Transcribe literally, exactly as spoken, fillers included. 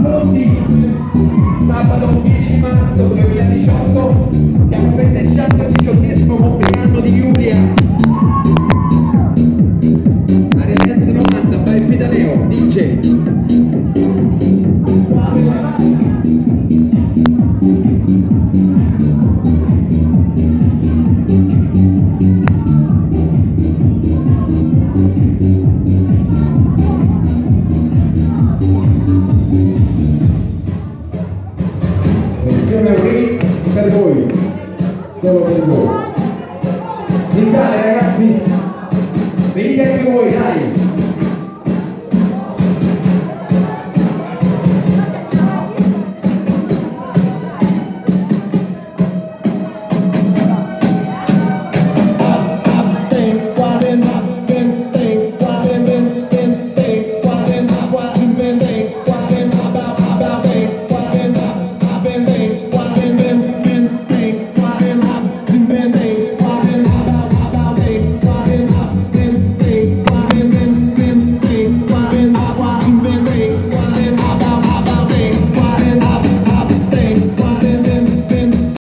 Pronti? Sabato dieci marzo duemiladiciotto stiamo festeggiando il diciottesimo compleanno di Giulia. Aria Dance novanta by Fidaleo D J.